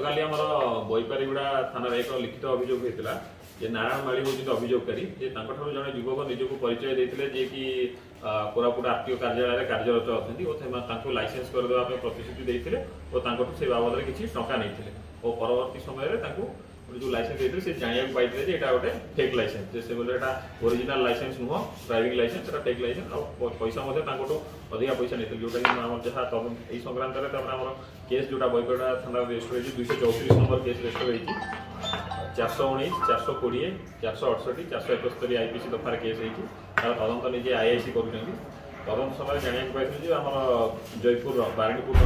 गतकाली आम बोईपारीगुड़ा थाना एक लिखित अभियोग होता जे नारायण माली हूँ अभियोगकारी जे जड़े युवक निजक परिचय देते जे कि कोरापुट आरटीओ कार्यालय कार्यरत अच्छा लाइसेंस करदेवाई प्रतिश्रुति देते और से बाबद में किसी टंका नहीं और परवर्ती समय जो लाइसेंस देते से जाना पाई ये गोटे फेक लाइसेंस से बोले ओरिजिनल लाइसेंस नुह ड्राइविंग लाइसेंस फेक लाइसेंस और पैसा अधिका पैसा नहीं जोटा कि जहाँ यही संक्रांत में केस जोटा बोईपाड़ा थाना रेजिस्टर हो 234 नंबर केस रेजिस्टर हो 419 420 468 471 आईपीसी दफार केस होती तार तदंत निजे आईआईसी कर तदंत समय जाना पाई आम जयपुर बारणीपुर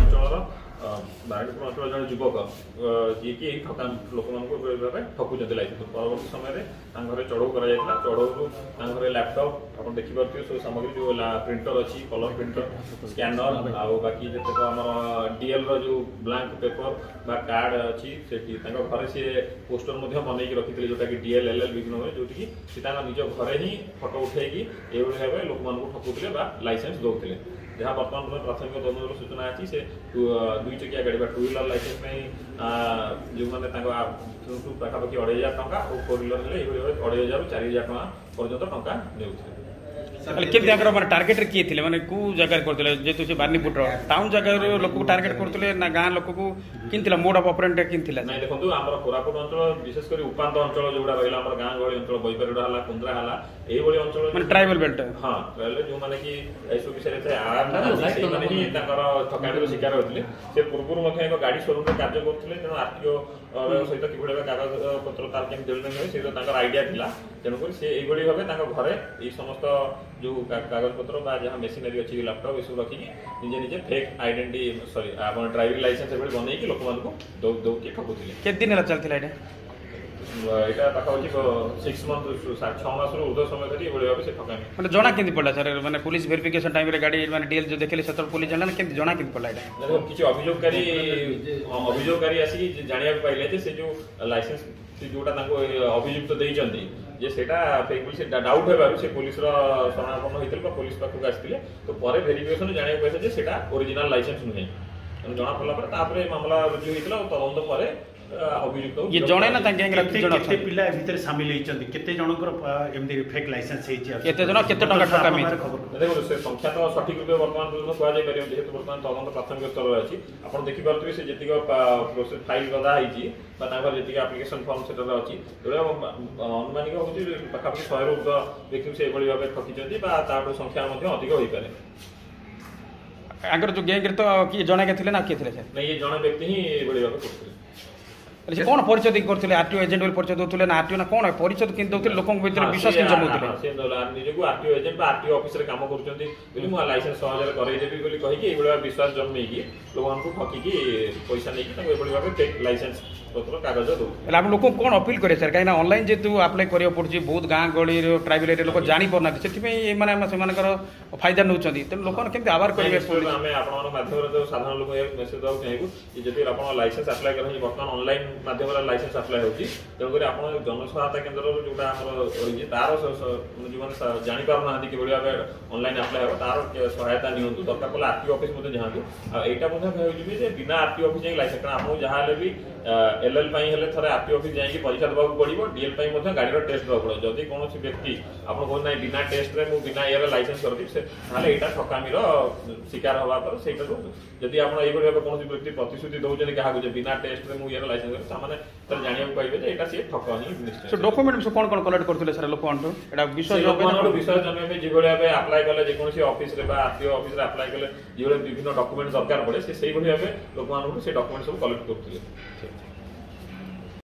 अंचल जन युवक जी कि ठका लोक भाव ठकुंट लाइसेंस परवर्ती समय घर चढ़ऊ कर चढ़ऊ लैपटॉप आप देखिए सब सामग्री जो प्रिंटर अच्छी कलर प्रिंटर स्कैनर आउ बाकी जितक आम डीएल रो ब्लांक पेपर बा कार्ड अच्छी घर सी पोस्टर बनई रखी जोटा कि डीएल एलएल विभिन्न जो निज घरे ही फोटो उठेकी ये भाव लोक ठकुले लाइसेंस दौले जहाँ बर्तमान प्राथमिक तदंतर सूचना अच्छी से 2 चकिया गाड़ी टू व्हीलर लाइसेंस जो मैंने पाखापाखि 2500 टंका और 4 व्हीलर हेल्ले 2500 ରୁ 4000 टंका पर्यंत टंका नेउथिले केमती माने टार्गेट किए थे माने को जगह करते जेतु से बारनीपुर टाउन जगह लोक को टार्गेट करते ना गाँ लोक को किनथिला मोड ऑफ ऑपरेंट किनथिला नहीं देखंतु हमर कोरापुट अंचल विशेष कर उपांत अंचल जोड़ा रहला हमर गाँ गहली अंचल बोईपारीगुड़ा हला कुंद्रा हला एई बळी अंचल माने ट्राइबल बेल्ट हां ट्राइबल जो माने कि एसो विषय रे आराम से माने ही ताकर ठकाडीर शिकार होतले से पूर्व मध्ये एक गाड़ी शोरूम रे कार्य करथले तेनो आरटीओ सहित किभଳି कागज पत्र तार केम देले नै से ताकर आईडिया थिला तेनो कर से एई बळी भाबे ताकर घरे एई समस्त जो कागज पत्र बा जहाँ मेसिनरी अच्छी लैपटॉप ये सब रखिकी निजे निजे फेक आइडेंटिटी सॉरी आप ड्राइविंग लाइसेंस बनई कि लोक दौकी ठकुले के दिन चलता यहाँ पाखापाखि 6 मंथ 6 मास ऊर्ध समय धरी ये भाव से ठकामी मतलब जना केमती पड़ा सर मैंने पुलिस वेरिफिकेशन टाइम रे गाड़ी माने डीएल जो देखले सतर पुलिस जाना केमती जना केमती पड़ा देखो किछि अभियोगकारी आसी जानिया पाइले जे से जो लाइसेंस से जोटा अभियुक्त देइचंती जे सेटा फेक पुलिस डाउट हेबारु से पुलिस रो शरणापन्न होइतल पुलिस पाखु आस्थिले तो पर वेरिफिकेशन जानिया पाइसे जे सेटा ओरिजिनल लाइसेंस नुहे जना पड़ला पर तापरे मामला रुजु होइतला तदंत पर अभियुक्त ये जणे ना गैंग रखि जण केते पिला भीतर शामिल होइचंती केते जनकर एमदी फेक लाइसेंस हेछि केते जण केते टका ठकामी देखो से संख्या तो सठिक रूप वर्तमान पर्यंत कुआ जाय करियो जेहेतु वर्तमान तदंत प्राथमिक स्तर रे अछि आपण देखि पारथि से जेतिक प्रोसेस फाइल गदा हिची बा तांकर जेतिक एप्लीकेशन फॉर्म सेटर अछि तोरे अनुमानिक होछि पाखापाखि 100 ରୁ व्यक्ति से एबळी भाबे ठकिचंती बा तार संख्या मध्ये अधिक होई पारे आगर जो गैंग रे तो कि जणे के थिले ना के थिले नहीं ये जणे व्यक्ति ही एबळी भाबे करथिले से कौन परिचय देख करथिले आरटीओ एजेंट वाले परिचय दोथले ना आरटीओ ना कौन परिचय किन दोथले लोकन भीतर विश्वास किन जमौथले से निजको आरटीओ एजेंट बा आरटीओ ऑफिस रे काम करूचंती बोली मु लाइसेंस 6000 करई देबी बोली कहि कि एबळा विश्वास जम्मे की लोगन को ठकी की पैसा नै कि एबळी भाबे फेक लाइसेंस पत्र कागज दो आप लोक कौन अपील करे सर कहीं ऑनलाइन जेतु अप्लाई करियो पड़छि बहुत गाँ गहली ट्राइबल एरिया लोक जानि परना से माने सेमानकर फायदा नउचंती त लोकन केमते आवार करिवे हमें आपण माध्यम रे साधारण लोक मेसेज दाउ चाहेबू कि जति आपण लाइसेंस अप्लाई करहि वर्तमान ऑनलाइन माध्यम रे लाइसेंस अप्लाई होची तेणुकर आपण जनसहायता केन्द्र जोटा हमर रही तार जो माने जानि पारना हंती कि बढिया ऑनलाइन अप्लाई हो तार सहायता नियंतु दरकार पले आरटीओ ऑफिस मध्ये जाहतु आ एटा मध्ये कहउछि जे बिना आरटीओ ऑफिस जाई लाइसेंस कारण आपण जहां ले भी एलएल पाई हेले थरे आरटीओ ऑफिस जाई परीक्षा देबाक पड़िबो डीएल पाई मध्ये गाड़ी टेस्ट देबाक पड़ो जदि कोनोसी व्यक्ति आपण कोन नै बिना टेस्ट रे मु बिना एयर लाइसेंस करबी से ताले एटा ठकामी रो शिकार होबा पर सेटा जदि आपण एई बढिया कोनोसी व्यक्ति प्रतिश्रुति दउजने कहा जे बिना टेस्ट रे मु एयर लाइसेंस कर सामाने तर जानिया पाइबे जे एटा से ठकामी निश्चय सो डॉक्यूमेंट से कोन कोन कलेक्ट करथिले सर लोक अंटू एटा विश्वास जमे में जे बढिया अप्लाई करले जे कोनोसी ऑफिस रे बा आरटीओ ऑफिस रे अप्लाई करले जे विभिन्न डॉक्यूमेंट दरकार पड़े से सेई बढिया लोक मानू से डॉक्यूमेंट सब कलेक्ट करथिले